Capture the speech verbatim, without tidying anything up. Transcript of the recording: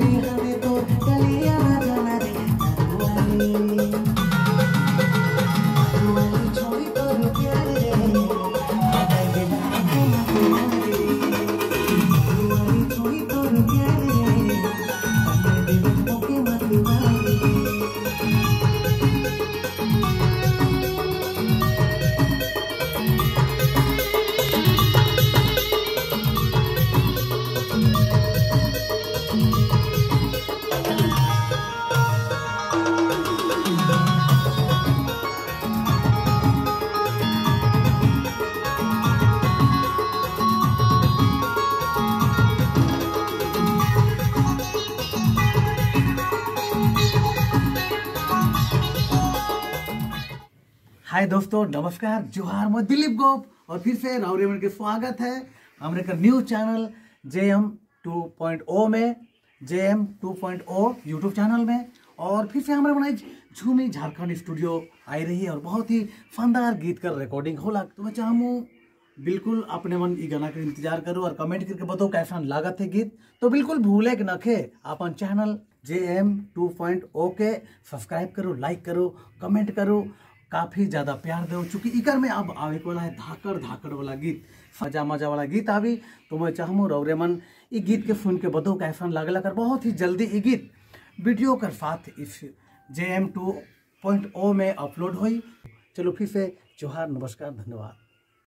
हाय दोस्तों, नमस्कार, जोहार। मैं दिलीप गोप और फिर से राउरेमन के स्वागत है हमारे का new channel J M two point O में, J M two point O YouTube channel में। और फिर से हमारे बनाई झूमी झारखंड स्टूडियो आई रही है और बहुत ही शानदार गीत का रिकॉर्डिंग होला। तो मैं चाहूँ बिल्कुल अपने मन ई गाना का इंतजार करो और कमेंट करके बताओ कैसा लागत है गीत। तो बिल्कुल भूले कि नखे अपन channel J M two point ओ के सब्सक्राइब करो, लाइक करो, कमेंट करो, काफी ज्यादा प्यार दो। चूंकि इकर में अब आवे वाला है धाकड़ धाकड़ वाला गीत, मजा मजा वाला गीत आवी। तो मैं चाहूँ रौरेमन ई गीत के सुन के बताओ कैसा लागला कर। बहुत ही जल्दी ई गीत वीडियो कर साथ इस जे एम टू पॉइंट ओ में अपलोड हुई। चलो फिर से जोहार, नमस्कार, धन्यवाद।